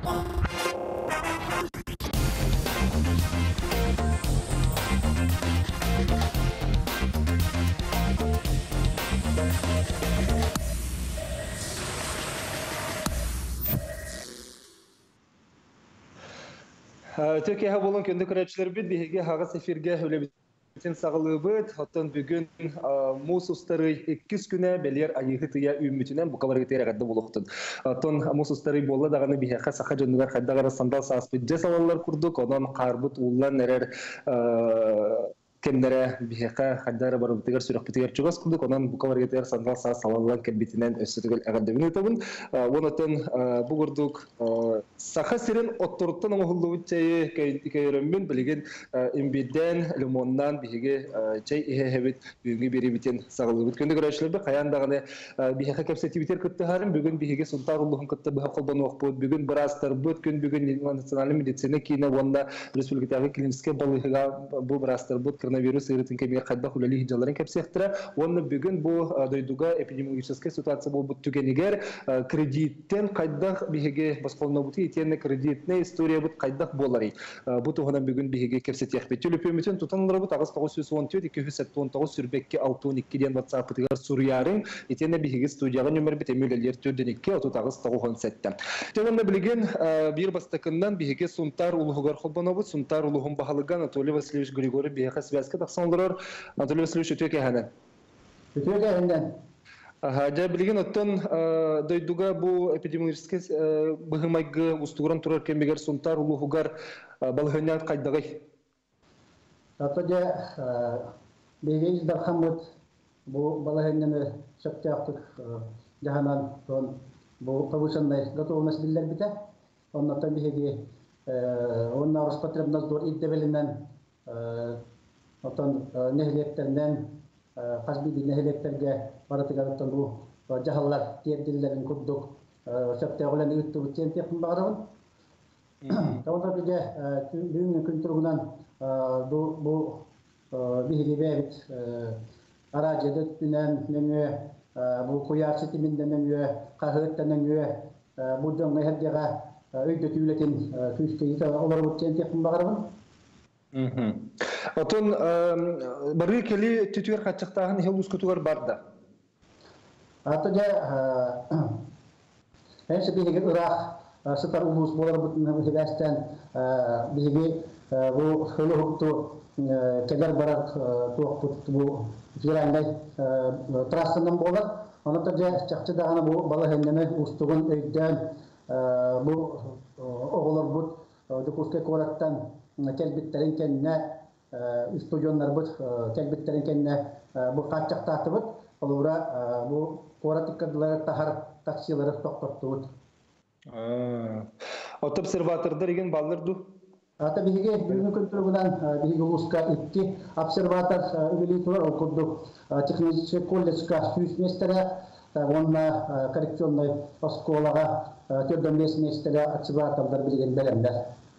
Türkiye bolun köndü köreçler bit bihe haga sefirge ölebitin sağlığı hatta bugün mus ustary 2 güne beler ayıgı tıya ümitinen bu kadar gitere kadar buluktun. Hatta mus ustary bolla dağını bihe saha jönügar kadar sandal saspıcı savallar kurduk ondan karbut ullan nerer kendere biheka haddara barı bitigar sürek bitigar çugas kurduk ondan bu kadar gitere sandal savallar kelbitinden ösütügel akademini tabun ondan bu kurduk saha sirin oturttan ama hullu bitçeyi kayırımın bilgin imbiden limondan bihege çay ihebit büyüğü biri biten sağlığı bit köndü görüşlerde kayan dağını biheka kapseti biter kıttı harım bugün bihege sultanuluğun kıttı biha kolban okput bugün biraz tarbut bugün nasyonal medisine kine wanda respublikadagi kliniske balığa bu biraz tarbut koronavirüs eritin kemir kadda hulali hicaların kapsehtra wanda bugün bu duyduga epidemiolojik situasiya bu tügeniger kreditten kadda bihege baskolna buti itenne kreditne история бут кайдак болары. Бу туган бүгүн биге кепсет яхбет төлөпөмүтүн тутанлар бут агыс 914 279 сүрбекке 612 ден WhatsApp тигар сурьярын итenne биге студияга номер бит эмелелер төдөнекке отут агыс 97. Төгөндө билген бир бастакындан биге сунтар улугар холбонобут сунтар улугун баһалыган Анатолий Васильевич Григорий биге связка таксандырар. Анатолий Васильевич өтөкө ханан. Өтөкө ханан. Жа билген оттон дойдуга бу эпидемиологический быгымайгы устугуран турар кембегер сунтар улугугар балгынят кайдагай. Атаja бегейз дархамут бу балгынны шаптяктык жаһанан тон бу повышенный готовность дилер бите. Оннан беге онна Роспотребнадзор иддебелинен оттон нехлектерден Казбиди нехлектерге баратыгаттан бу жаһаллар тиеддилерин курдук септегөлен үттү тентепин багырын. Тавда биге бүгүнкү күн тургунан бу бихилебет аражыдык менен меңе бу куяр сетиминден меңе кахыттан меңе бу жөн хердега өйдө түлөтен күчкө олар бу тентепин багырын. Отон бары кели түтүгөр качыктагын хелус күтүгөр барда. Атаja энсе биге урак сытар улус болар бутун хебестен биге бу хөлөктү кегер барак тоокпут бу фирандай трассанын болар. Онотажа чакчыдаганы бу бала хендеме устугун өйдөн бу оголор бут жокуске кораттан келбиттерин кенне студионнар бут келбиттерин кенне бу качактаты бут олура бу коратыккадылар тахар таксилары токтоттубут. От обсерватордор деген балдырду. Ата биге бүгүнкү күн тургунан биге улуска 2 обсерватор үлүлү турар окурду технический колледжга сүйүсместере онна коррекционный школага төрдөн месместере обсерватордор билген беремдер.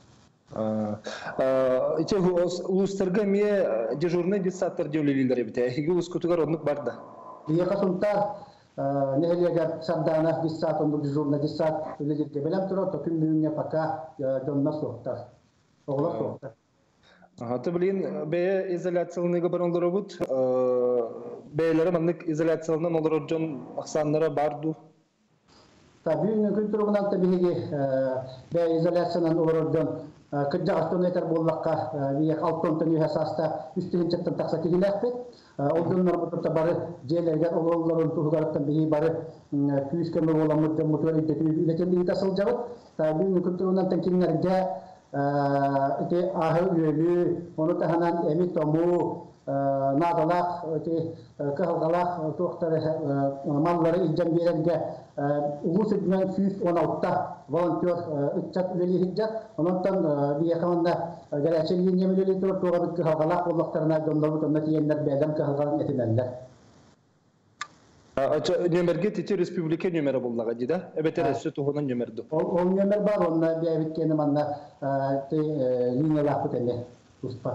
Иче улустарга ме дежурный диссатор делилер бите. Хиги улускутугар онук барда. Бие касунта нехелегер сардана диссат онук дежурный диссат үлелерге белем турат, күн бүгүнгө пока жонна соктар. Оглар соктар. Аты билин бе изоляциялыгы барондор бут. Бейлери мандык изоляциялынан олор жон аксаннары барду. Бүгүнкү күн тургунан биге бе изоляциянан олор жон Кыджастонетер боллакка биек алтонтон юхасаста үстүгүн чыктан такса кигилэкпет. Олдоннор бутта бары жээлерге ололорун тугугараттан бии бары күйүскөмө боламыт мотор идетен бии тасыл жабыт. Бүгүнкү күнтүрүнөн теңкиңерге ите ахы үйөлү, ону таханан эми тому надалак, кыхалгалак токтары маллары илжен беренге улус үдүнөн 116 волонтер үтчат үлели хиджат. Онтон бие каманда гарачын емелели туруп тугабыт кыхалгалак боллактарына жондобут онна тиендер бедем кыхалгалак этинелдер. Нөмерге тете республика нөмері боллаға дейді. Әбетер әсі туғынан нөмерді. Ол нөмер бар, онна бейбіткені манна линиялақ бұтәне ұспа.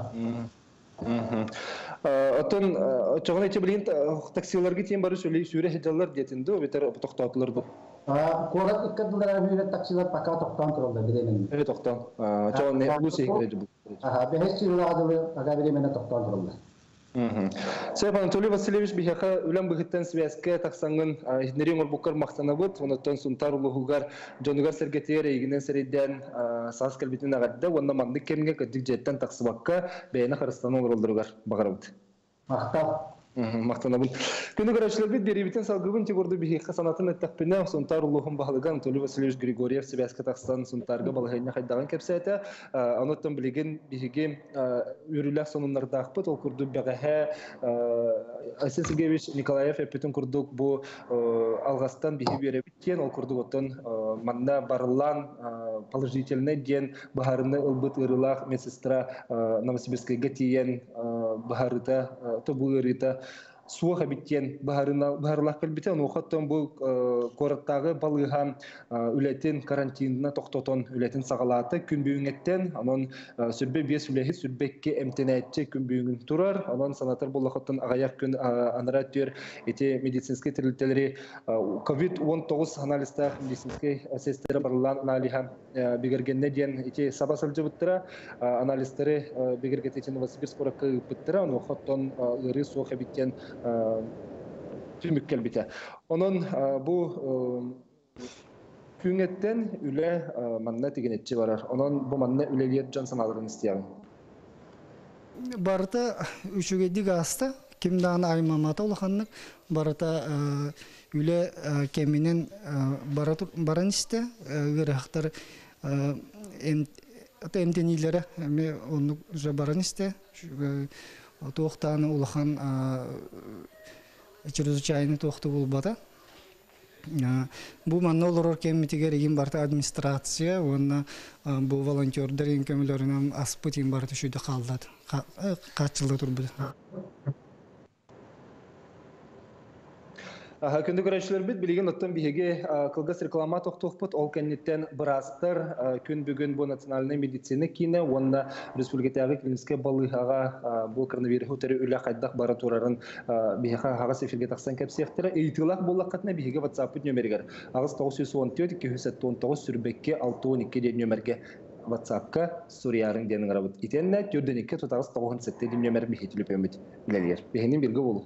Отын çoğun eti bilin taksilerge тем бары сөйлей сүйре хеджалар детинді, öbeter тоқтатылыр бұл. Kuarat ikkat dulu hüyre taksiler pakai toktan terus bilemen. Evet Oktan. Çoğun ne bu seyirci bu. Behes çiğla dulu pakai bilemen toktan terus. Сейп Анатолий Васильевич бихаха үлән бихиттен связка таксаңын нерин орбуккар мактанабыт, онотон сунтар улугугар жонугар сергетер игинен сериден сас келбитин агадда, онда мандык кемге кыдык жеттен таксыбакка бейна Кыргызстан олдуругар багарабыт. Мактап. Мактанабын. Күнү көрөчлөр бит дерибитен салгыбын тигорду бихиха санатын эттакпине сунтар улугун багылган Анатолий Васильевич Григорьев связка такстан сунтарга балыгына хайдаган кепсете, онотон билеген бихиге үрүләк сонуннардакпыт, ол курду бәгәһә Арсен Сергеевич Николаев эпитен курдук бу алгастан бихи беребиткен, ол курдук оттон манна барылан положительный ден бахарны ылбыт ырылак медсестра Новосибирскайга тиен бахарыта тобуырыта суох биттен бахарлах калбитен ухаттан бу кораттагы балыгам үлетин карантинына токтотон үлетин сагалаты күн бүгүнгеттен анон сүрбе бес үлехи сүрбекке эмтенетче күн бүгүн турар анон санатар боллахаттан агаяк күн анаратер эти медицинский тирилтелери COVID-19 анализда медицинский сестер барлан аналиха бигергенне ден эти сабасылжы буттыра анализдери бигергетечен Новосибирск коракка буттыра ухаттан ыры суох биттен tümükkel bite. Onun bu küngеттен üle manna tigenetçi varar. Onun bu manna üleliyet can sanalарын isteyen. Barıta üçügedik hasta. Kimdan aymamata olağanlık. Barıta üle keminin baran iste. Gırıqtar emtenilere onu baran iste. Тоқтаны улахан чрезвычайный тоқты болбата. Бу манна олорор кемитигер егин барта администрация, онна бу волонтердер кемелеринен аспытин барта шүйді қалдады. Қачылда турбуды. Күндү көрөчлөр бит билген оттон биһиге кылгас реклама токтокпут ол кеннеттен бырастыр күн бүгүн бу национальный медицина кине онда республикадагы клиникке балыгага бу коронавирус өтөрү үлө кайдак бара турарын биһига хага сефирге таксан кепсехтер ыйтылак боллакатна биһиге WhatsApp нөмергер агыс 914 279 сүрбекке 612 деп нөмерге WhatsApp'ка Сурьярың денин арабыт итенне түрдөнүккө тутагыс 97 деп нөмер биһитилип эмит билелер биһинин бирге болу.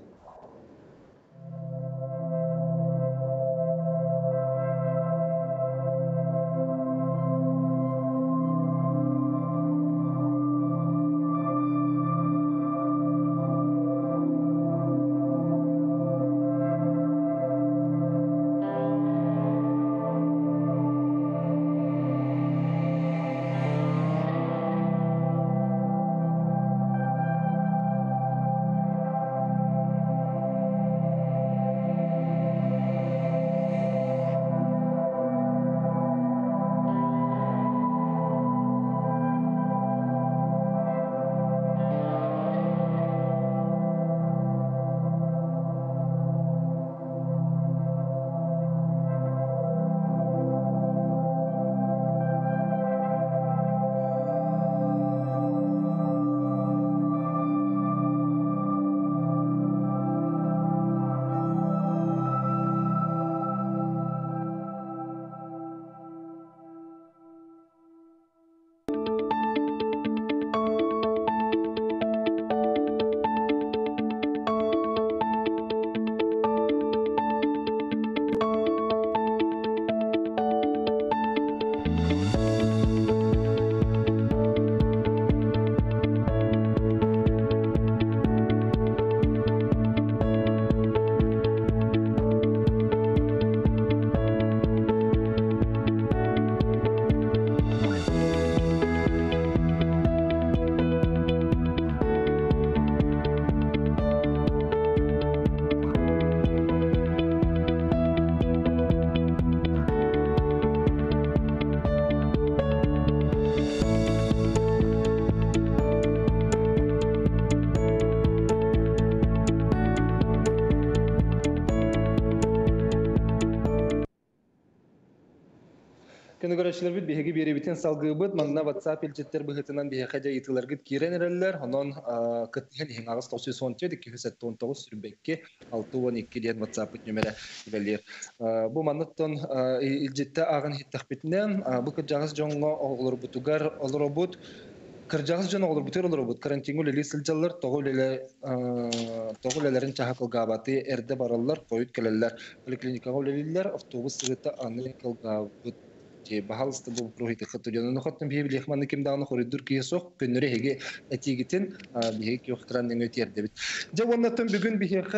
Күнү көрөчүлөр бит биһиги беребитин салгыбыт манна WhatsApp илжеттер быһытынан биһиге жайытыларгыт киренерлер онон кыттыгын иһин агыс 917 219 сүрбекке 612 диен WhatsApp нөмере белер. Бу манныттан илжетте агын хиттахбитнен бу кыжагыс жоңго оглор бутугар олоробут кыржагыс жон оглор бутер олоробут карантин үлели сылжаллар тогулелерин чахакылгабаты эрде бараллар коют келелер поликлиникага үлелилер автобус сыгыта аны кылгабыт Бахалысты бұл прохиты қыттырден. Нұқаттың бейбіл еқманны кемдағыны қоридур кейсоқ көннері хеге әтегітін бейік еқтіранның өтерді бит. Жа оннаттың бүгін бейеқі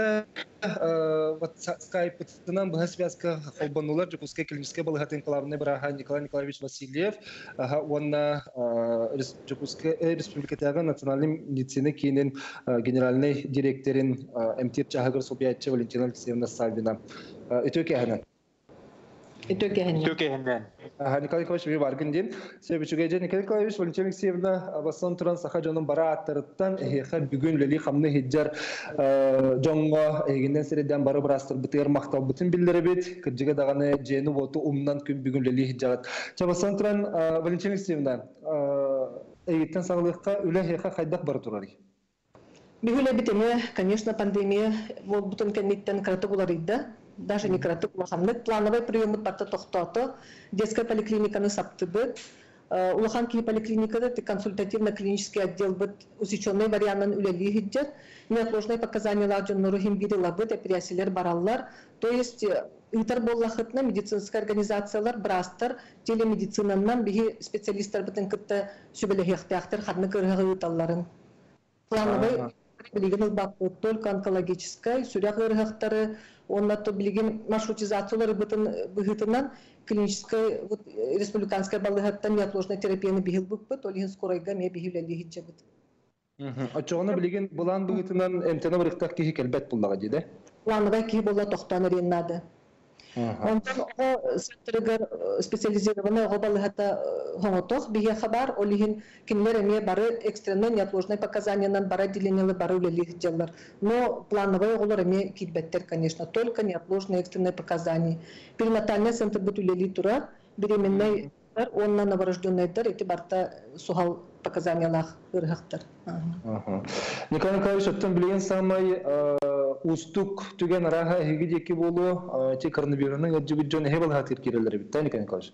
скайпытынан бұға связка қолбанулар жүкуске келіміске балығатын қалабыны бұраға Николай Николаевич Васильев онна республикатағы национальный медицины кейінен генеральный директорин МТИР Чахагар Собиятча Валентина Алексеевна Сальвина. Өтөке әні. Николай Николаевич bir bargın din. Sebüçügece Николай Николаевич Валентина Алексеевна басын туран саха жонун бара аттырыттан эхе бүгүн лели хамны хиджар жонго эгинден середен бары брастыр бытыр мактал бүтүн биллери бит. Кыржыга даганы жени болту умнан күн бүгүн лели хиджагат. Чабасан туран Валентина Алексеевна эгиттен саглыкка үле эхе кайдак бары турары. Бигүле битеме, конечно, пандемия бол бутун кенниттен караты буларыйда. Даже не кратык улаханнык плановый приемы парта тохтото, детская поликлиниканы саптыбыт, улаханки поликлиникада консультативно-клинический отдел быт усеченный вариантын үлели хиджет, неотложные показания ладжон нурухим бирилабыт, эпирясилер бараллар, то есть итар боллахытна медицинская организациялар брастар, телемедицинаннан биги специалисттар бытын кытта сүбелехехтяхтар хадны кыргагыталларын. Плановый билигин только онкологическая, сүрях ыргахтары, оннато билигин маршрутизациялары быгытынан клиническая республиканская балыгаттан неотложная терапияны бигил быкпыт, олихин скоройга ме бигилели хиджабыт. Очоғына билигин булан быгытынан эмтена бырыктак кихи келбет буллага диде? Плановый кихи болла тохтаны реннады. Онтан о секторыгар специализированный о балыгата хоңотох биге хабар, олихин кинлер эме бары экстренный неотложные показания нан бары отделениялы бары үлели хиджалар. Но плановый оголор эме китбеттер, конечно, только неотложные экстренные показания. Перинатальный центр бут үлели тура, беременный онна новорожденныйдар, эти барта сухал показаниялах ыргактар. Николай Николаевич, оттан билген самай устук түген араға хегидеки болу, те коронавирусның өджібіт жон хебал хатыр керелері бітті, Николай Николаевич?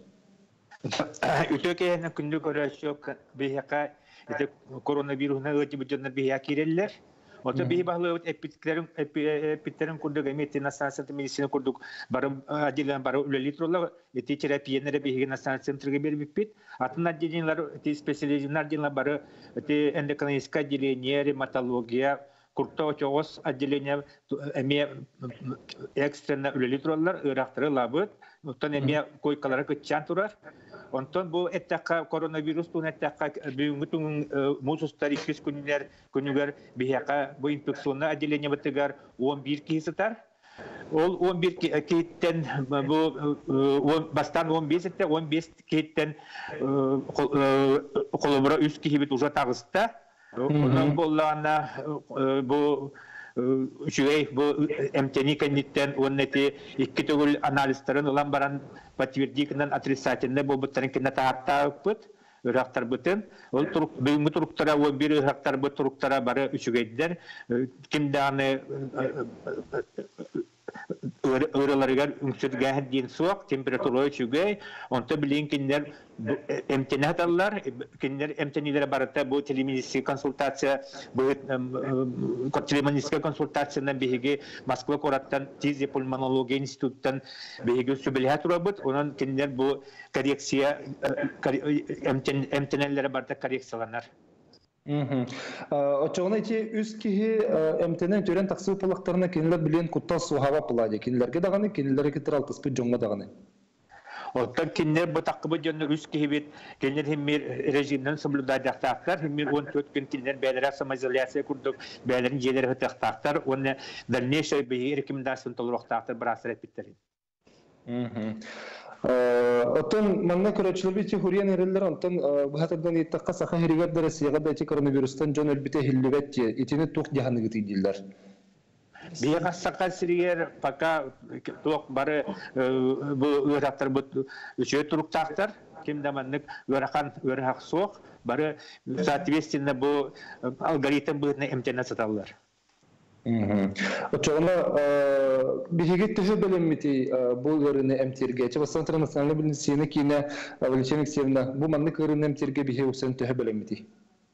Үтөке күнді көрәшік бейхақа коронавирусның өджібіт жонлар бейха керелер. Ота бейхи бағылы эпиттерин күрдік, әметті настанцияты медицина күрдік, бары үлелі тұролар, әті терапиянары бейхи настанция центрге беріп бит. Атын отделениялар, специализированный отделениялар бары эндокриническое отделение, ревматология, Курта очоғыз отделение экстренно үлелі тұралар, ұрақтыры лабыт, ұттан әме койкалары күтчан тұрар. Онтан бұл әттәққа коронавирус тұн әттәққа бүгінгі тұн мұсыстар 2 күнігер бейяқа бұл инфекционны отделение бұттығар 11 кейсітар. Ол 11 кейттен бастан 15 кейттен қолымыра үз кейбет ұжа тағызда. Onun bollağına bu şüvey bu emteni kendinden onun eti iki tügül analistlerin olan baran patvirdikinden atrisatinle bu butların kendine tahatta öpüt ıraktar bütün. Ol büyümü turuklara 11 ıraktar bu turuklara barı üçügeydiler. Kimdağını Öğrelerler ünsüdgahı diyen soğuk, temperatürü çügey. Onta bilen kinler emteni hatarlar, kinler emtenilere barıta bu telemedicine konsultasiya, bu telemedicine konsultasiyadan bihigi Moskva korattan Tizi Pulmonologiya İnstitut'tan bihigi sübelihat urabıt. Onun kinler bu koreksiya, emtenilere barıta koreksiyalanlar. Очоғына ете үз кихи эмтенен төрен тақсы ұпылықтарына кенілер білен құттал суғава пұлады. Кенілерге дағаны, кенілері кетір алтыспы жоңға дағаны. Оттан кенілер бұл таққыбы жоңны үз кихи бет, кенілер хеммер режимнен соблюдадақтақтар, хеммер 14 күн кенілер бәлері самоизоляция күрдік, бәлерін желері ғытақтақтар, оны дальнейшей бейі рекомендациялын толырықтақтар бір асыр әтпеттерін. Оттан манна көрөчүлөр бити хуриян эрелер онтан бахатардан иттакка саха хиригер Россияга да коронавирустан жон элбите хиллибет итини тук жаһанны гытыдылар. Бия сака сиригер пока ток бары бу ыраттар бу үчө туруктактар кимдаманнык ырахан ырак сок бары соответственно бу алгоритм быны эмтена саталар. Очоғына биһиги төһө белеммити бу ырыны эмтирге чабасан интернациональный бизнесini кине Валентина Алексеевна бу манны ырыны эмтирге биһи усын төһө белеммити.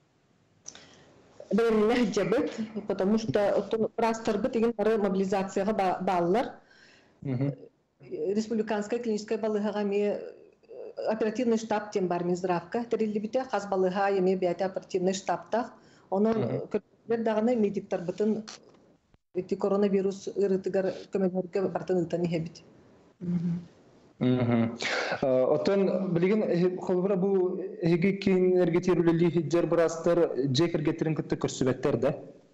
Белемнәр җәбет, потому что прастарбы деген бары мобилизацияга баллар. Республиканская клиническая балыгага ме оперативный штаб тем бар Минздравка, терилибите хас балыга еме бияте оперативный штабта. Онун көтөр дагына медиктар бытын эти коронавирус ырытыгар көмөгөргө бартын ытаны хебит. Отон билген холбара бу эги кинерге терүлели хиджер брастар жекергетерин көттө көрсөбөттөр да.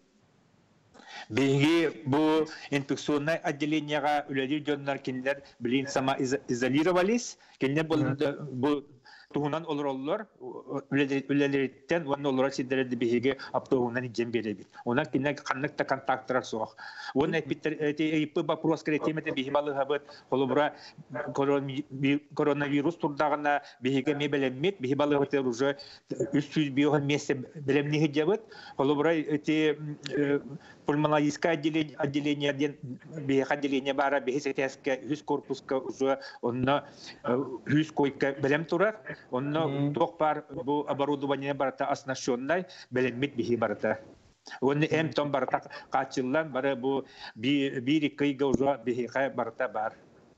Биги бу инфекционный отделениега үлели жоннар киндер билин сама изолировались, киндер бу тугунан олор үлелерден ван олор сидерди биге аптогунан жем беребит. Она киндер канныкта контакттар сок. Оны питер эти вопрос кретемете биги балыгабыт холобра коронавирус турдагына биге мебелемет биги балыгытер уже 300 биогон месте белемниге жабыт. Холобра эти пульмонологическое отделение бара бехесетеске 100 корпуска уже онна 100 койка белем турар. Онно токпар бу оборудование барата оснащенный белемит бихи барата. Он том барата качыллан бары бу бири кыйга уже бихи барата бар.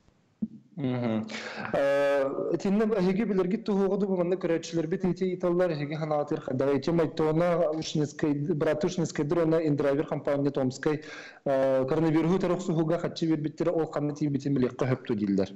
Тинне эги билерги тугуду буманны көрөчүлөр бит ити италлар эги ханатыр хадагайчы майтона ушнескай братушнескай дрона индравер компания Томской коронавирус тарохсуга хатчы биттер ол канати битимлек кыпту дилдер.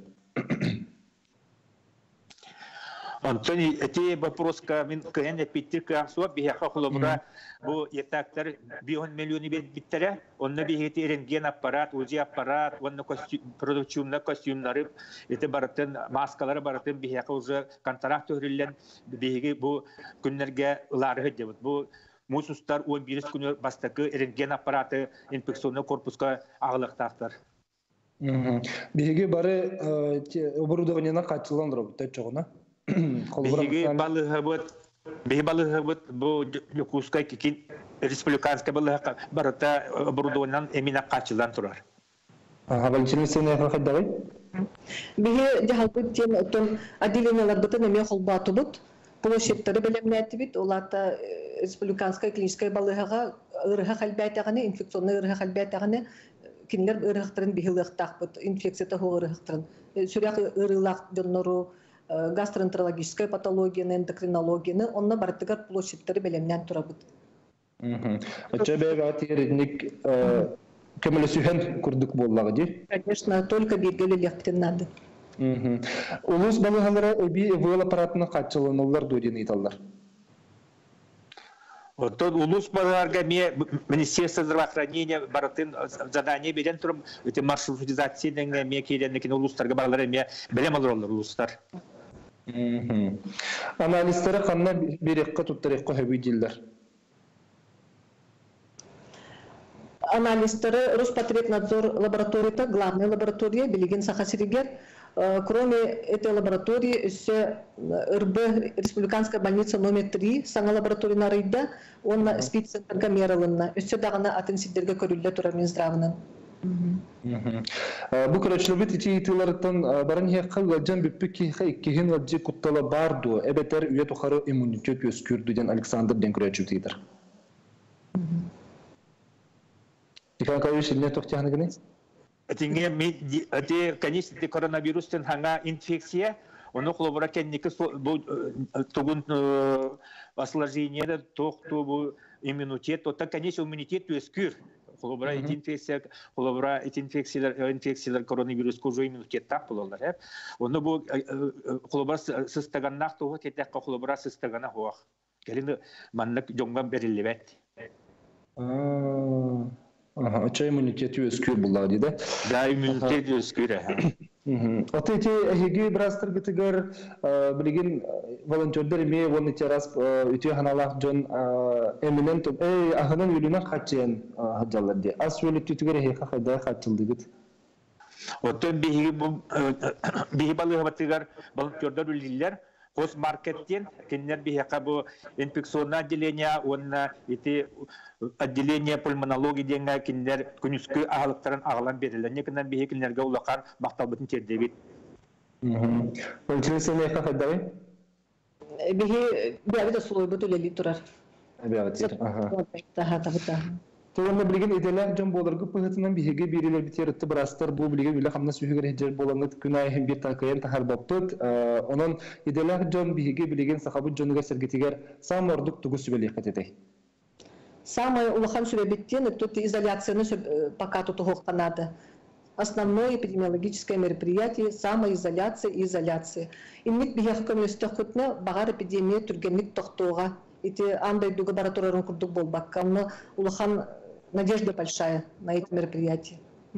Антони, эти вопроска мин кene питтирка суа бихаха холобра бу етактар 1 миллион биттере, онна бихети рентген аппарат, УЗИ аппарат, онна костюмнары, эти баратын маскалары баратын бихаха уже контракт өрүллен бихиги бу күннерге ларыгы дебит. Бу мусустар 11 күнү бастакы рентген аппараты инфекционный корпуска агылыктактар. Бихиги бары оборудованияна катылгандыр бу течогуна. Биги балыгыбыт бу Якутская кикин республиканская балыга барата оборудованиянан эмина качылдан турар. Валентина Алексеевна хаддагай? Биги жаһалбыт тем отон отделениялар бытын эме холбатыбыт. Площадьтары белемнәти бит, уларда республиканская клиническая балыгага ырыга халбәтәгәне, инфекционный ырыга халбәтәгәне кинләр ырыгтырын бихилыктак инфекцията ырыгтырын. Сүрәк ырылак доннору гастроэнтерологическая патология, эндокринология, онна бартыгар площадьтары белемнән турабыт. Ачабега тирник кемелесүһен курдук боллагы ди. Конечно, только биргеле лектен надо. Улус балыгалары эби эвол аппаратына катчыланулар дудин италлар. Вот улус балыгарга Министерство здравоохранения баратын задание берен турып, эти маршрутизацияны ме киренекен улустарга балары ме белем алырлар улустар. Анализтері қанна берекқа тұттарекқа хөбейділдер? Анализтері Роспотребнадзор лабораторията, главная лаборатория, Белеген Сахасиригер. Кроме этой лаборатории, РБ, Республиканская больница номер 3, саңа лаборатория нарыйда, он спеццентрга мералынна. Өссе дағына атын сидерге көрілді тұра Минздравынан. Бу көрөчүлөр ити итилерден барын хакыл жан биппики хаккин ваджи куттала барду эбетер үйе тухары иммунитет өскүрдү ден Александр ден көрөчү тидер. Тикан кайыш не токтяны гыны? Тинге эти конечно коронавирустен ханга инфекция, оно хлобора кенники бу тугун осложнение токту бу иммунитет, то конечно иммунитет өскүр. Холобра инфекциялар коронавирус уже иммунитет так булалар. Оны бу холобра сыстаганнак то тетек холобра сыстагана хоак. Келинде маннык жоңган берилебет. Оча иммунитеті өскür булла дейді. Да иммунитет өскүрә. Оты те эһиги брастыр гытыгар билген волонтердер эме оны терас үтө ханалах жон эминен топ ахынан үлүнө качен хаджалар ди. Ас үлү түтүгөр эһи хада качылды бит. Оттон биһи балыгы батыгар волонтердер үлилер. Хос маркеттен кеннер биһиқа бу инфекционное отделение, онна ити отделение пульмонологии деңгә кеннер күнүскү агылыктарын агылан берилер. Некеннән биһи кеннерге улакар макталбытын тердебит. Ölçülse ne kadar? Bihi bir de suluy bu tüleli turar. Evet. Daha. Тоғында білген еделер жон болырғы пұғытынан бігеге берелер бітер үтті бірастар бұл білген үлі қамна сүйігер хеджер болаңыт күн айын бір тақайын тахар баптыд. Онын еделер жон бігеге білген сақабыт жонуға сәргетігер сам ордық тұғы сүбелі қатетай. Самое улахан сүбебеттен, тут изоляцияны пока тут уголка надо. Основное эпидемиологическое мероприятие – самоизоляция и изоляция. Инмит бігеге көмілістік күтіне бағар эпидемия түргенлік тоқтуға. Эти андай дуга баратурарын курдук болбакка. Улахан надежда большая на эти мероприятия.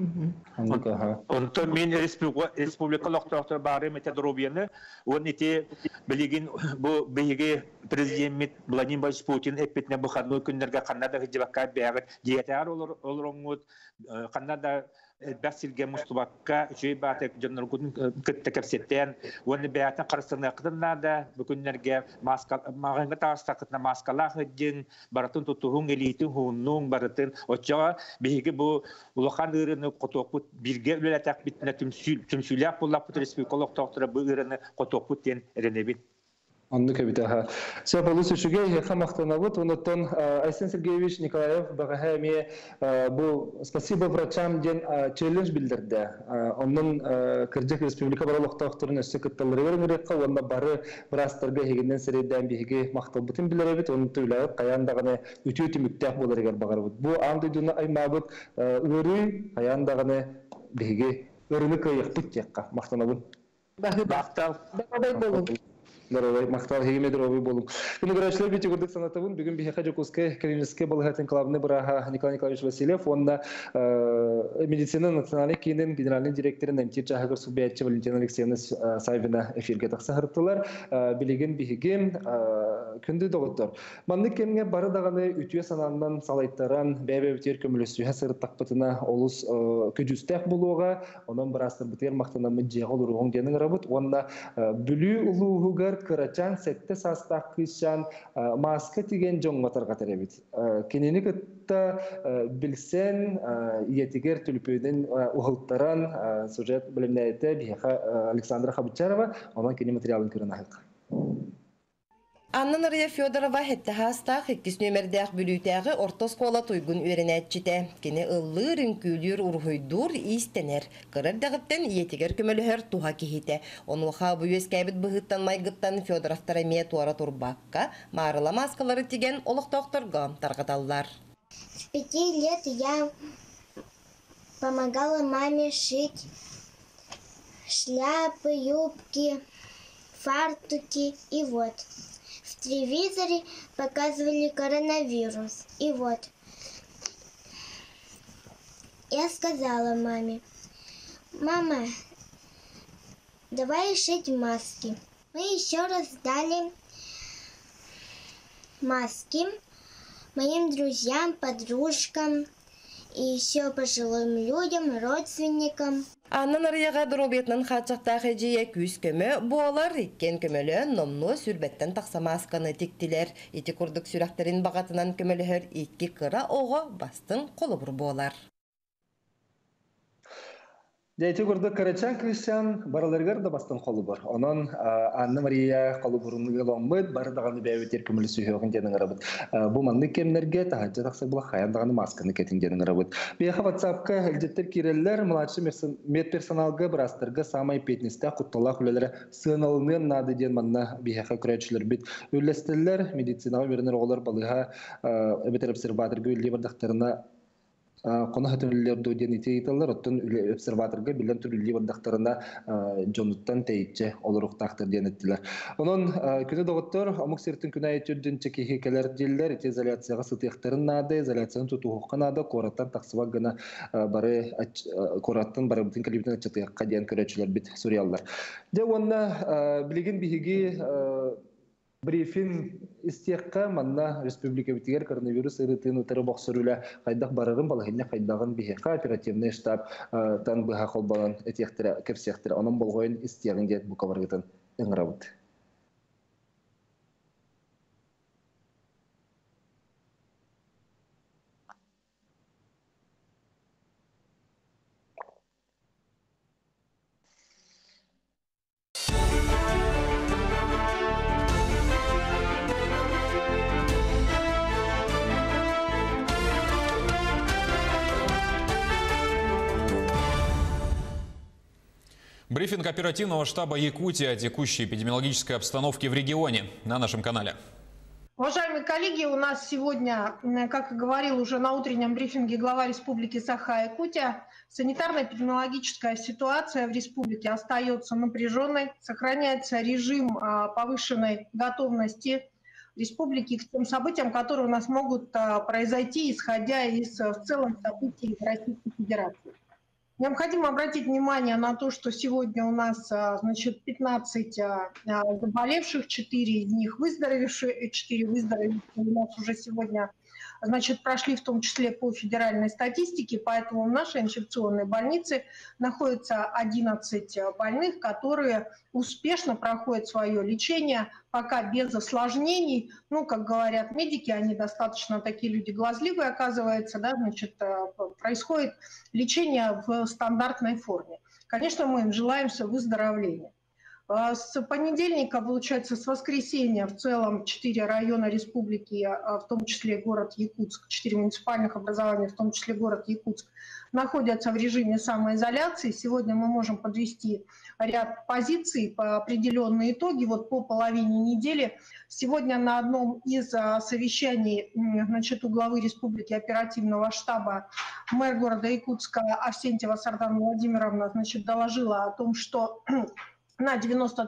Онтон мен республика лоқтоқтар бары методробияны, он эти білеген бұл бейге президент Владимир Путин эппетіне бұқанлы күндерге қаннада ғыжыбаққа бәғір диетар олар оңғыд, қаннада бәсілге мұстыбаққа жөй батық жонырғын күтті кәпсеттен, оны бәйтін қарыстығына қыдырнада бүкіндерге мағынғы тағыстақытына маскалақ ғыдден, баратын тұтығын елейтін ғуынның баратын, отчаға бейге бұл ұлақан ұрыны қотоқпұт бірге өләтәк бітіне түмсүләк болақ бұт республикалық тоқтыры бұл ұрыны қотоқпұт ден әрінебін. Анны кабитаха. Сепалус үшіге еқа мақтанабыт. Онытын Айсен Сергеевич Николаев бағаға әме бұл спасибо врачам ден челлендж білдірді. Онын Кырджак Республика баралықта оқтырын өсі күтталары верін үрекқа, онына бары бірастарға егінден сәрейден бейге мақталбытын білдірі бет. Оны түйләғып қаяндағыны үті мүктәқ болар егер бағар бұд. Бұл аңдыдуына аймабыт өрі қаяндағыны бейге өріні көйек бұт текқа мақтанабын. Бақтал. Здоровый, мақтал хегеме здоровый болу. Күні көрәшілер бейте көрдік санатығын, бүгін бейхе Жокуске Калининске балығатын клабыны бұраға Николай Николаевич Васильев, онда медицина национальный кейінен генеральный директорын әмтер жағығыр субъятчы Валентина Алексеевна Савина эфирге тақса ғырттылар. Білеген бейхеге күнді доғыттыр. Манны кемге бары дағаны үтіе сананынан салайттаран бәбе өтер көмілісуға сырыт тақпытына олыс көджістәк болуға, онан бірастыр бітер мақтанамын жеғыл ұрығын денің рабыт. Онда бүлі ұлығығар кырачан сетте састақ кышан маска тиген жоңғатарға тәребет. Кенені күтті білсен етігер түліпөйден ұғылттаран сюжет білімнәйті бейха Александра Хабычарова, онан кені материалын көрін ағық. Анна Нария Федорова хетті хастақ 2 нөмірдәқ бүлітәғі орта скола тойгын өрінәтчіті. Кені ұллыр үнкүлер ұрғойдур истенер. Қырыр дағыттен етігер көмілігер туға кехеті. Онуға бұйыз кәбіт бұғыттан майғыттан Федоровтар әме туара турбаққа марыла маскалары теген олықтақтырға тарғаталар. С 5 лет я помогала маме шить шляпы, юбки, фартуки и вот. В телевизоре показывали коронавирус. И вот. Я сказала маме: мама, давай шить маски. Мы еще раз дали маски моим друзьям, подружкам и еще пожилым людям, родственникам. Анна Нарияға дұробетнің қатшақтағы жия күз көмі буалар иккен көмілі номну сүрбеттен тақса масканы тектілер. Еті күрдік сүрәқтерін бағатынан көмілігір икки қыра оғы бастың қолы бұр буалар. Дәйті көрді Карачан Кришан бараларғар да бастың қолы бар. Онын Анна Мария қолы бұрынығы лоңбыд, бары дағаны бәуетер көмілі сүйеуғын денің арабыд. Бұл манны кемнерге тағаджа тақсы бұла қаяндағаны масканы кетін денің арабыд. Бейхі ватсапқа әлдеттер керелілер мұладшы медперсоналғы бірастырғы самай петнесті құттала құлелері сыналының нады ден манна бейхі күрәтшілер бит. Өллестілер медицинаға верінер олар балыға әбетер обсерваторғы өлі бардақтарына Кона хатырылар доден итейталар оттон обсерваторга билен түрүлли бардактарына жонуттан тейитче олоруктактыр денеттилер. Онон күнү доготтор амык сертин күнү айтырдын чекеге келер диллер изоляцияга сытыктарын нады, изоляцияны тутуукка нады, кораттан таксыбак гана бары кораттан бары бутын калибитен чатыгакка ден көрөчүлөр бит сурияллар. Де онна билигин биһиги брифинг истиякка манна республика битигер коронавирус ырытын утары боксорулα кайдак барырын балахинне кайдагын биһига оперативный штаб тан быха колбалан этиектер кепсектер анын болгоен истиягын дет бу кабаргытын ыңырабыт. Брифинг оперативного штаба Якутии о текущей эпидемиологической обстановке в регионе на нашем канале. Уважаемые коллеги, у нас сегодня, как и говорил уже на утреннем брифинге глава Республики Саха-Якутия, санитарно-эпидемиологическая ситуация в республике остается напряженной, сохраняется режим повышенной готовности республики к тем событиям, которые у нас могут произойти, исходя из в целом событий в Российской Федерации. Необходимо обратить внимание на то, что сегодня у нас 15 заболевших, 4 из них выздоровевшие, 4 выздоровевшие у нас уже сегодня прошли в том числе по федеральной статистике, поэтому в нашей инфекционной больнице находится 11 больных, которые успешно проходят свое лечение, пока без осложнений. Ну, как говорят медики, они достаточно такие люди глазливые, оказывается, да, происходит лечение в стандартной форме. Конечно, мы им желаем выздоровления. С понедельника, получается, с воскресенья в целом 4 района республики, в том числе город Якутск, 4 муниципальных образования, в том числе город Якутск, находятся в режиме самоизоляции. Сегодня мы можем подвести ряд позиций по определенные итоги. Вот по половине недели сегодня на одном из совещаний у главы республики оперативного штаба мэр города Якутска Авсентьева Сардана Владимировна доложила о том, что на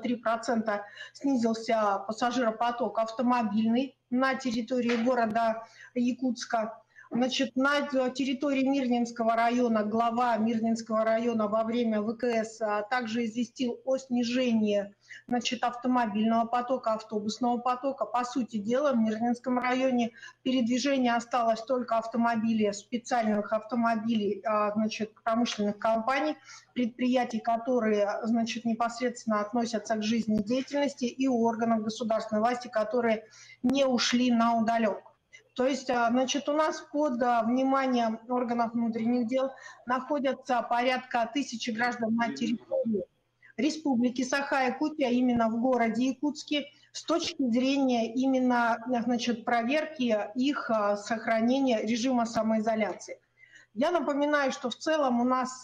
93% снизился пассажиропоток автомобильный на территории города Якутска. На территории Мирнинского района, глава Мирнинского района во время ВКС также известил о снижении автомобильного потока, автобусного потока. По сути дела, в Мирнинском районе передвижение осталось только автомобилей, специальных автомобилей промышленных компаний, предприятий, которые непосредственно относятся к жизнедеятельности, и у органов государственной власти, которые не ушли на удаленку. То есть, у нас под вниманием органов внутренних дел находятся порядка 1000 граждан на территории Республики Саха-Якутия, именно в городе Якутске, с точки зрения именно проверки их сохранения режима самоизоляции. Я напоминаю, что в целом у нас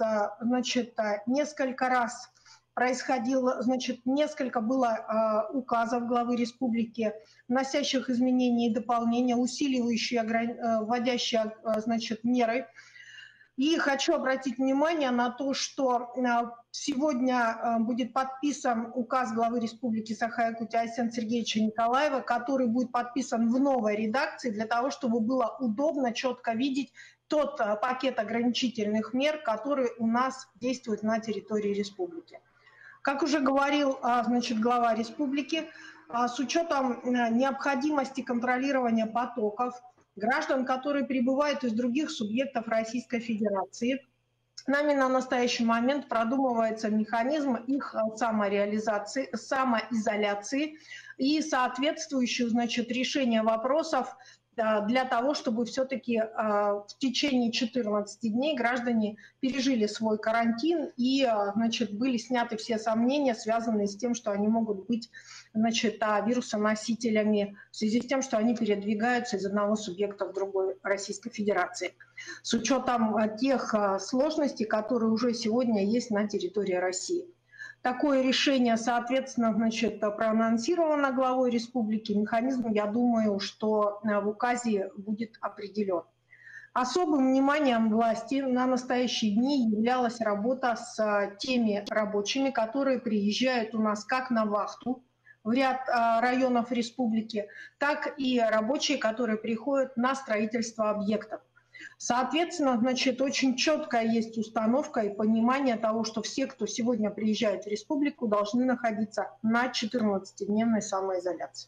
несколько раз происходило, несколько было указов главы республики, вносящих изменения и дополнения, усиливающие, вводящие меры. И хочу обратить внимание на то, что сегодня будет подписан указ главы республики Саха-Якутия Айсена Сергеевича Николаева, который будет подписан в новой редакции для того, чтобы было удобно, четко видеть тот пакет ограничительных мер, который у нас действует на территории республики. Как уже говорил глава республики, с учетом необходимости контролирования потоков граждан, которые прибывают из других субъектов Российской Федерации, нами на настоящий момент продумывается механизм их самореализации, самоизоляции и соответствующее решение вопросов для того, чтобы все-таки в течение 14 дней граждане пережили свой карантин и были сняты все сомнения, связанные с тем, что они могут быть вирусоносителями в связи с тем, что они передвигаются из одного субъекта в другой Российской Федерации. С учетом тех сложностей, которые уже сегодня есть на территории России. Такое решение, соответственно, проанонсировано главой республики. Механизм, я думаю, что в указе будет определен. Особым вниманием власти на настоящие дни являлась работа с теми рабочими, которые приезжают у нас как на вахту в ряд районов республики, так и рабочие, которые приходят на строительство объектов. Соответственно, значит, очень четкая есть установка и понимание того, что все, кто сегодня приезжает в республику, должны находиться на 14-дневной самоизоляции.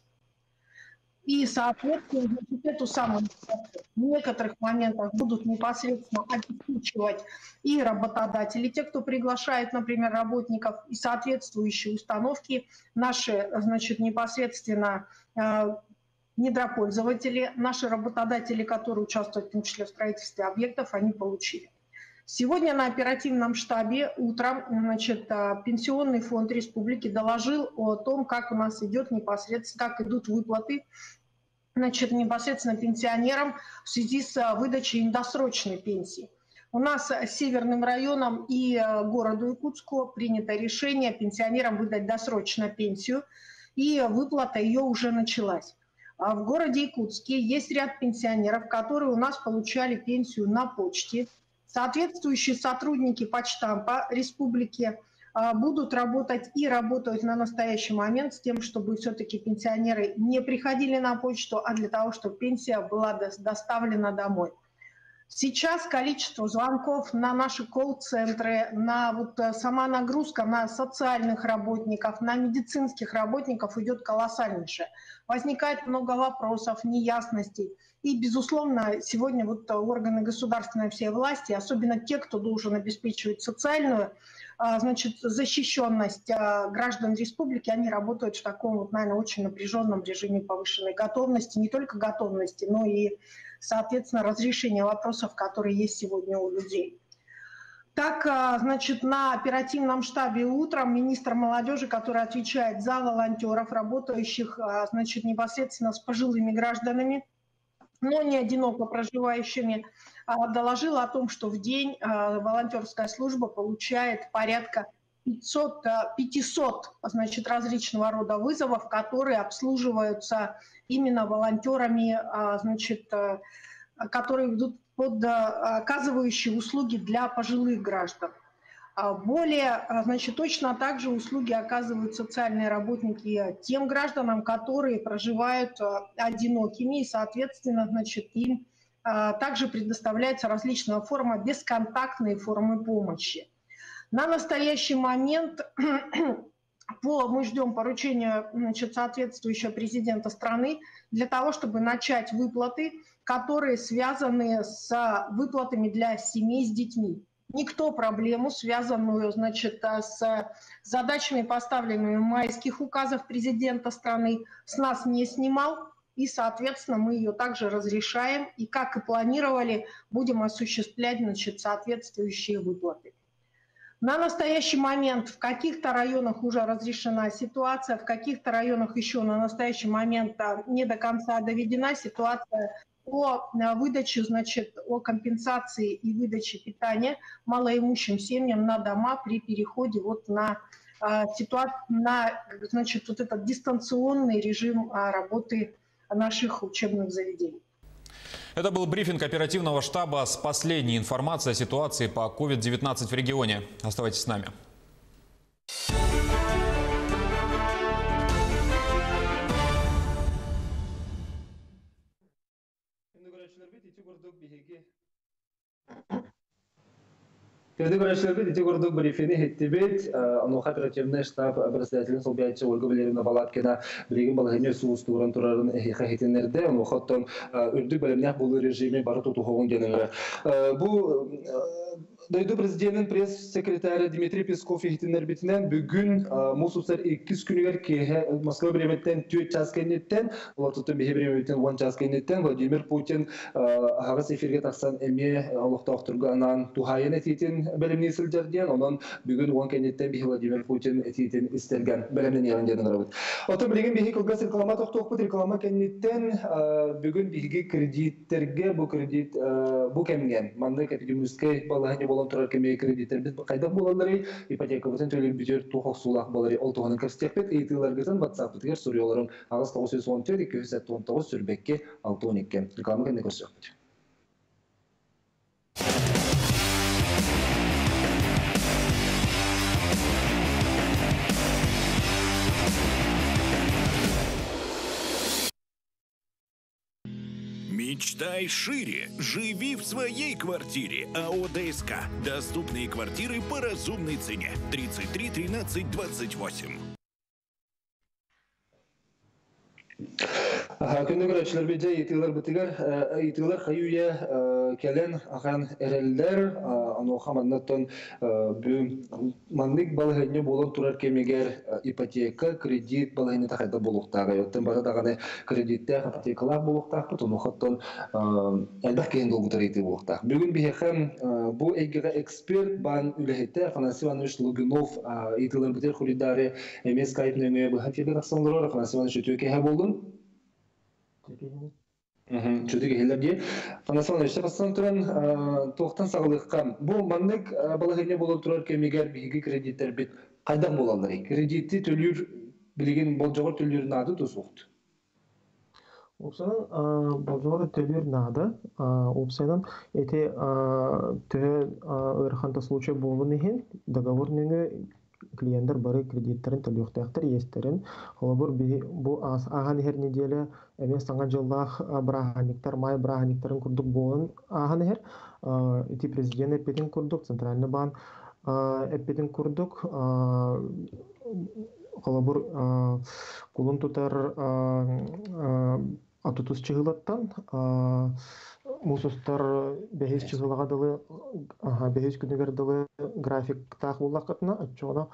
И, соответственно, значит, эту самую в некоторых моментах будут непосредственно обеспечивать и работодатели, те, кто приглашает, например, работников, и соответствующие установки, наши, значит, непосредственно недропользователи, наши работодатели, которые участвуют в том числе в строительстве объектов, они получили. Сегодня на оперативном штабе утром, значит, Пенсионный фонд республики доложил о том, как у нас идет непосредственно, как идут выплаты, значит, непосредственно пенсионерам в связи с выдачей им досрочной пенсии. У нас северным районом и городу Якутску принято решение пенсионерам выдать досрочно пенсию, и выплата ее уже началась. В городе Якутске есть ряд пенсионеров, которые у нас получали пенсию на почте. Соответствующие сотрудники почтампа республики будут работать и работают на настоящий момент с тем, чтобы все-таки пенсионеры не приходили на почту, а для того, чтобы пенсия была доставлена домой. Сейчас количество звонков на наши колл-центры, на сама нагрузка на социальных работников, на медицинских работников идет колоссальнейшая. Возникает много вопросов, неясностей. И, безусловно, сегодня органы государственной всей власти, особенно те, кто должен обеспечивать социальную, значит, защищенность граждан республики, они работают в таком, наверное, очень напряженном режиме повышенной готовности, не только готовности, но и, соответственно, разрешения вопросов, которые есть сегодня у людей. Так, значит, на оперативном штабе утром министр молодежи, который отвечает за волонтеров, работающих, значит, непосредственно с пожилыми гражданами, но не одиноко проживающими, доложил о том, что в день волонтерская служба получает порядка 500 значит, различного рода вызовов, которые обслуживаются именно волонтерами, значит, которые ведут оказывающие услуги для пожилых граждан. Более, значит, точно так же услуги оказывают социальные работники тем гражданам, которые проживают одинокими, и, соответственно, значит, им также предоставляется различная форма, бесконтактные формы помощи. На настоящий момент мы ждем поручения, значит, соответствующего президента страны для того, чтобы начать выплаты, которые связаны с выплатами для семей с детьми. Никто проблему, связанную, значит, с задачами, поставленными в майских указах президента страны, с нас не снимал. И, соответственно, мы ее также разрешаем. И, как и планировали, будем осуществлять, значит, соответствующие выплаты. На настоящий момент в каких-то районах уже разрешена ситуация, в каких-то районах еще на настоящий момент не до конца доведена ситуация о выдаче, значит, о компенсации и выдаче питания малоимущим семьям на дома при переходе на значит, этот дистанционный режим работы наших учебных заведений. Это был брифинг оперативного штаба с последней информацией о ситуации по COVID-19 в регионе. Оставайтесь с нами. Перед врачебной дегордук брифинги хиттибет, ануха оперативный штаб председатель Собиача Ольга Валерьевна Балаткина бригин балгыне суустуран турарын эхиха хитинерде, анухаттан үрдүк бөлемнях болу режиме бары тутухугун генеңе. Бу Дойду президентин пресс-секретары Дмитрий Песков хитинер битинен бүгүн мусусар 2 күнүгөр кеhe Москва бреметтен 4 час кенеттен, олотутун бихи бреметтен 1 час кенеттен Владимир Путин хагас эфирге таксан эме Аллахтахтурганан тухайын этитин бөлемни сылжарден, онон бүгүн 10 кенеттен бихи Владимир Путин этитин истерген бөлемнен ягынден арабыт. Отон билген бихи кылгас реклама токтокпут реклама кенеттен бүгүн бихиги кредиттерге бу кредит бу кемген мандык эпидемиологический балахи болон турар кеме кредиттер биз кайда болалары ипотека бүтүн төлөп бүтөр тухок сулак болары ол тогонун көрсөтөт эйтилерден WhatsApp тигер соруяларын агыс 914 219 сүрбекке 612 реклама кенде көрсөтөт. Мечтай шире. Живи в своей квартире. АО ДСК. Доступные квартиры по разумной цене. 33 13 28. Күнді көрәтшілер бейде етілер қайуя кәлен аған әрелдер ану қаманнаттан манник балығыне болын тұрар кемегер ипотека, кредит балығыне тақайда болуқтағы. Өттен бары дағаны кредиттер, ипотекалар болуқтақ, бұтын ұқыттан әлбәқ кейін долгутар еті болуқтақ. Бүгін бейхем бұл әйгіға эксперт бан үләхеттер Афанасий Иванович Логунов етілер бітер құридары әмес қайып нөңе бұл хәтелер ақсандырыр. Афанасий Иванович өтеуке හැ болдың? Чөтігі хелерге. Афанасий Иванович, бастан тұран тоқтан сағылыққа. Бұл маннық балығыне болып тұрар кемегер бейгі кредиттер бет қайдан болалар? Кредитті төлір білген болжағыр төлірін ады тұз оқты? Опсанан болжағыр төлір нады. Опсанан әте түхі ұрқанта случай болын ехен договор нөңі клиенттер бары кредиттерин төлөктөктөр естерин. Холобур бу аған хер неделе эмес саңа жылдах браханиктер май браханиктерин курдук болун аған хер. Ити президент эппетин курдук, центральный банк эппетин курдук. Холобур кулун тутар атутус чыгылаттан мусустар бехис чыгылага дылы бехис күнүгер дылы график так булакытна отчона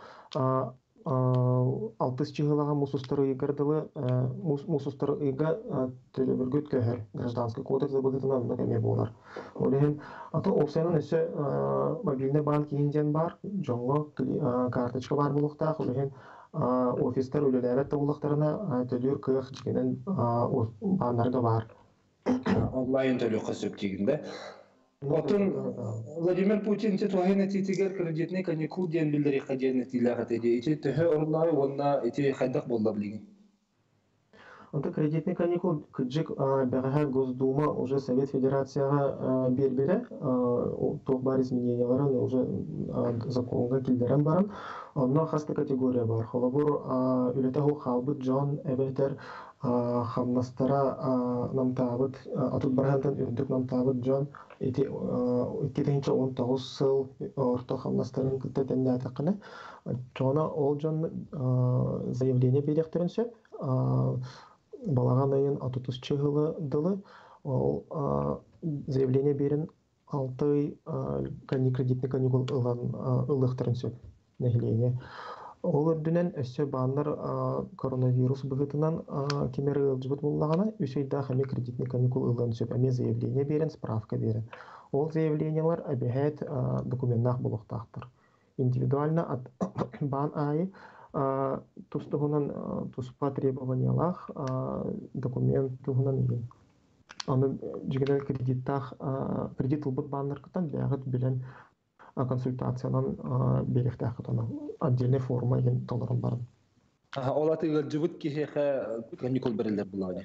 60 чыгылага мусустар ыйгардылы мусустар ыйга төлөбүргүт көһөр гражданский кодекс быгытынан неме болар. Олен ата опсенин эсе мобильный банк инден бар, жоңго карточка бар булукта, олен офистер үлеләре табулактарына төлөр кыйык жигенен бандарга бар. Онлайн төлөк көсөп дегенде. Отын Владимир Путин тетуахина титигер кредитный каникул ден билдери каден тилага теде. Ити төһө орнай онна ити хайдак болда билген. Онда кредитный каникул кыджик бәгәһә Госдума уже Совет Федерацияга бербере, ток бар измененияларын уже законга килдерен баран. Онда хасты категория бар. Холобур үлетәһү халбыт Джон Эбетер хамнастара намтабыт атут баргандан үрдүк намтабыт Джон эти 2019 сыл орто хамнастарын кытетенне атакыны. Жона ол Джон заявление беректеринсе балаган айын атутус чыгылы дылы ол заявление берин 6 кредитный каникул ылыктырын сөп нехилене. Ол үрдүнен өссө бандар коронавирус быгытынан кемери ылжыбыт буллагана үсөйда хаме кредитный каникул ылын сөп эме заявление берин, справка берин. Ол заявлениялар обягает документнах булуктактыр. Индивидуально бан айы тустугунан туспа требованиялах документ тугунан ген. Аны жигенел кредит ылбыт бандаркытан бягыт билен консультациянан беректахытана отдельный форма ген толорун барын. Олаты ылжыбыт кихеха каникул берилер булады.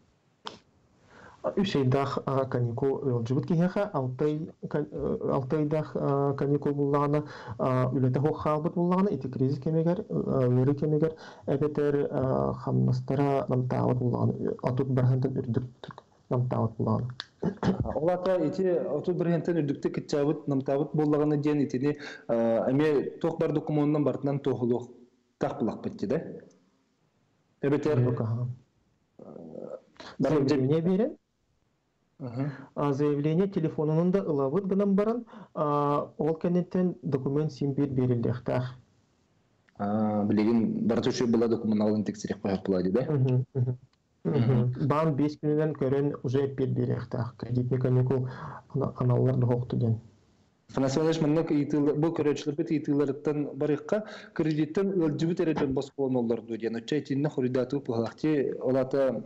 Үсейдах каникул ылжыбыт кихеха 6 айдах каникул буллагана үлете хохалбыт буллагана ити кризис кемегер өрү кемегер эбетер хамнастара намтаат буллагана атут бархантан үрдүктүк намтаат буллагана. Олата ити атут бархантан үрдүктүк китчабыт намтаат буллагана ден итини эме ток бар документнан бартынан тохулук так булак битти да. Эбетер заявление берен. Заявление телефонунун да ылабыт гынан баран, ол кенеттен документ симбир берилдехтах. Билеген бартучу була документалын тексерек коюп булады да. Бан 5 күнүнөн көрөн уже пет берехтах. Кредитный каникул аналар докту ден. Афанасий Иванович, мынак бул көрөчүлөр бит итилерден барыкка кредиттен ылжыбыт эретен басконолор ден. Өчөйтүнө хуридатуу пулакти олата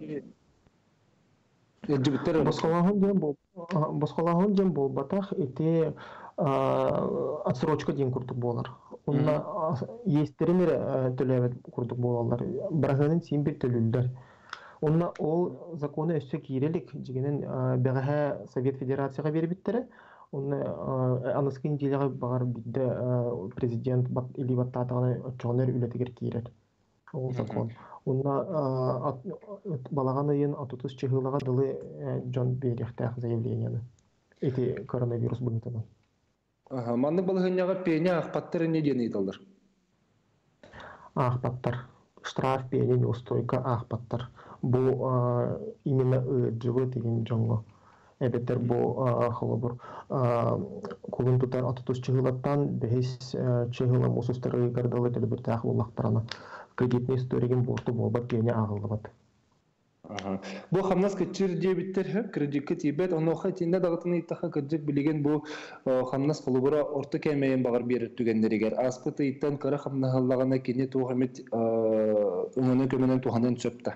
Басқалағын дем бол батақ ете отсрочка ден күрдік болар. Онна естерімер төләбет күрдік болалар. Біразанын сен бір төлілдер. Онна ол законы өсі кейрелік дегенен бәғіға Совет Федерацияға бербеттері. Онна аныскын дилеге багар бидде президент или баттатаганы чонер үлетигер кирер. Ол закон. Онна балаган ыйын атутус чыгылага дылы Джон берехтах заявленияны. Эти коронавирус бунтаны. Манны балыгынняга пеня ахпаттыр не дени италдар. Ахпаттар. Штраф пеня неустойка ахпаттар. Бу именно живы деген жоңго. Эбеттер бу холобур кулун тутар атутус чыгылаттан бехис чыгылы мусустары гардалы телбиртах уллактарына. Кредитный историягин борту болбат пеня агылдыбат. Бу хамнас кечир дебиттер кредитке тибет онохо тинде дагытыны иттаха кыржык билеген бу хамнас холобура орто кемейин багар берип түгендеригер аспыты иттен кара хамнахаллагана кине туухамет өңөнө көмөнөн туханын чөптө.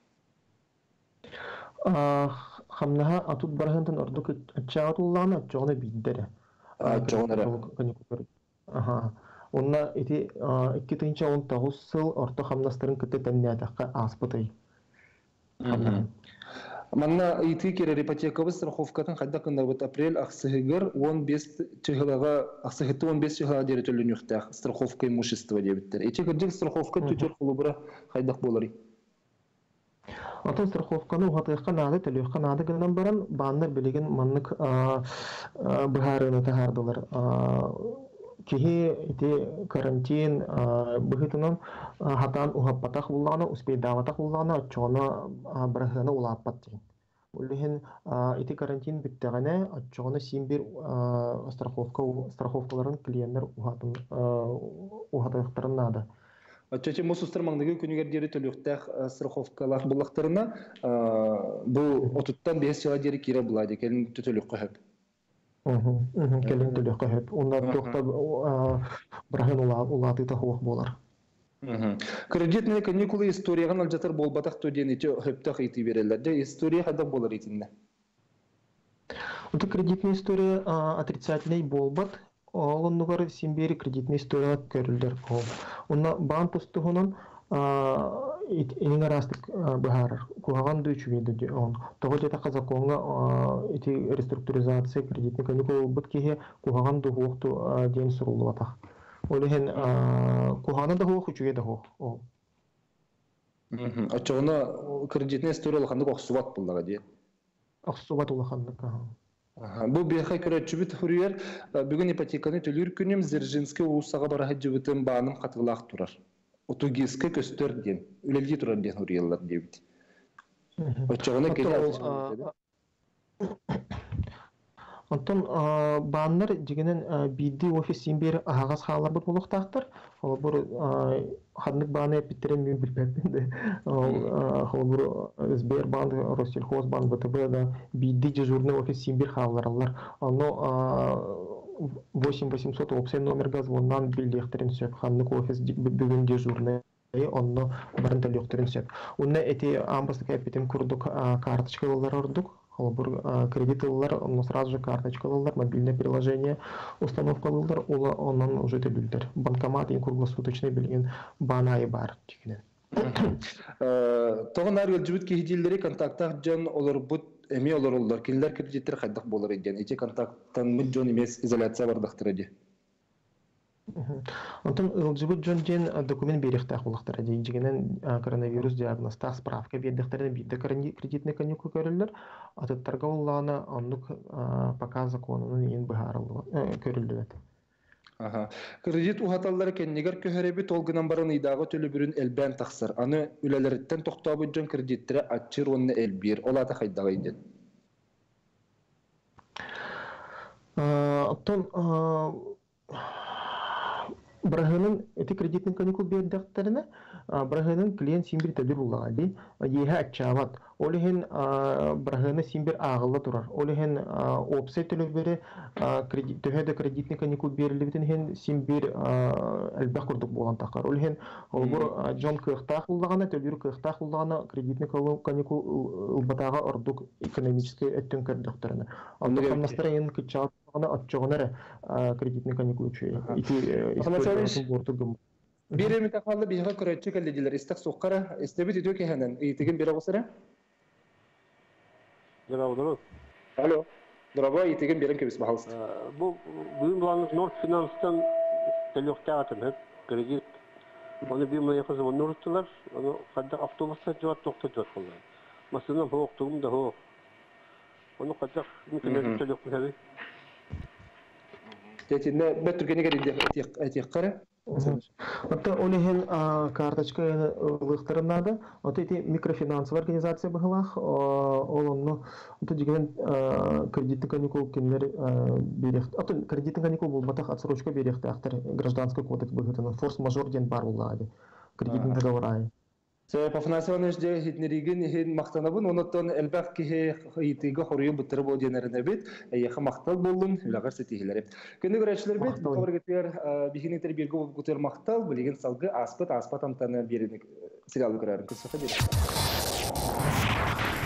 Хамнаха атут барахынтан ордук чаатуллана чоны биддере. Онна эти 2019 сыл орто хамнастырын кытты теннятакка аспытай. Манна ити керер ипотекабы страховкатын хайда кындабыт апрель аксыгыр 15 чыгылага аксыгыты 15 чыгылага дери төлөнүктах страховка имущества дебиттер. Эти кырдык страховка түтөр кулубура хайдак болары. Атын страховканы угатыйка нады төлөйка нады гынан баран баннар билеген маннык быхарыны тахардылар. Кихи ити карантин быхытынан хатан ухаппатах буллана успейдаватах буллана чона брахана улаппат дейин. Улихин ити карантин биттегане чона симбир страховкаларын клиенттер ухатыктарын нады. Ачачы мусустар маңдагы күнүгер дери төлөктах страховкалар булактарына бу отуттан 5 жылга дери кире булады келин төлөк кыйып. Келин төлөк кыйып. Онда токта брахын улаты та хуак болар. Кредитный каникулы историяган алжатар болбатак төденичи хөптак ити берелер. Же история хада болар итинде. Это кредитная история отрицательный болбат. Олоннугар симбери кредитный история көрүлдер. Онна банк тустугунан инин арастык бахарар. Кугаган дүйчүгейди он. Того жета казаконга эти реструктуризация кредитный каникул быткеге кугаган дугукту ден сурулуатак. Олehen кухана да хук үчүгө да хук. Ачона кредитный история алганда оксубат буллага ди. Оксубат улгандык. Бу бехай көрөчүбүт хүрүер бүгүн ипотеканы төлүр күнүм Зержинский улусага барахы жыбытын бааным катылак турар. Утугиске көстөр ден. Үлелги турар ден хүрүеллар дебит. Ачона келе. Онтон баннар дегенен бидди офис симбер агас халар бут болуктактыр. Ол бу хаднык баны питтерен мен билбеппин. Ол бу Сбербанк, Россельхозбанк, ВТБ да бидди дежурный офис симбер халарлар. Оно 8800 опсен номерга звондан билдектерин сөп хаднык офис бүгүн дежурный. Онно барын төлөктөрүн сөп. Унна эти амбастык эпитен курдук карточкалар ордук. Кредитлар, но сразу же карточкалар, мобильное приложение, установка лылар, онан уже төлүлдер. Банкомат и круглосуточный билген бана и бар. Тогон аргыл жибит кихидилери контактах жон олар бут эми олар кинилер кредиттер кайдак болор экен. Эти контакттан мын жон эмес изоляция бардактыр эди. Онтон ылжыбыт жон жен документ беректах булактар эди. Жигенен коронавирус диагностах справка бердиктерин бирде кредитный каникул көрүлөр. Атыттарга уллана оннук пока законунун эн быхарылы көрүлдү. Кредит ухаталлары кеннигер көһөрөбүт олгунан барын ыйдагы төлөбүрүн элбен таксыр. Аны үлелерден токтообут жон кредиттере ачыр онны элбир. Олата кайдага идет. Оттон Браханын эти кредитный каникул бердиктерине Браханын клиент симбир төлөп уллагади. Еһе ачават. Олеген Браханы симбир агылла турар. Олеген опсет төлөбөрө төһөдө кредитный каникул берилибитин хен симбир элбек курдук болгон такар. Олеген олбур жон кыктак уллагана төлүр кыктак уллагана кредитный каникул батага ордук экономический өттөн көрдүктөрүнө. Анда камнастырын кычат аны атчогонер кредитный каникул үчү. Биреми такалды биһига көрөчү келдилер. Истек суккара, истебит өтө кехенен. Итиген бире болсора? Алло. Алло. Дорога итеген берен кебис бахалс. Бұл бүгін бұлаңыз Норд Финанстан төлөктәғатын кредит. Оны bir мая қызы оны ұрыттылар, оны қадда автобуста жауат тоқты жауат болар. Масынан хоқтығым да хоқ. Оны қадда мүмкіндер төлөктің әбі. Тетинне бет түргене керинде этек кара. Отто олеген карточка лыхтарын надо. Вот эти микрофинансовая организация бахалах, олонно отто деген кредитный каникул киндер берехт. Отто кредитный каникул был батах отсрочка берехт ахтер гражданский кодекс быгытын форс-мажор ден бар улады. Кредитный договор. По финансовой жде хитнериген хин мактанабын, онотон элбак ки хитиге хорую бутыр бу денерне бит, яха мактал болдун, лагар сетихилер. Көндө көрөчлөр бит, торгетер бихини тербирге бутыр мактал, билген салгы аспат антаны берени сериал көрөр. Кысакта бир.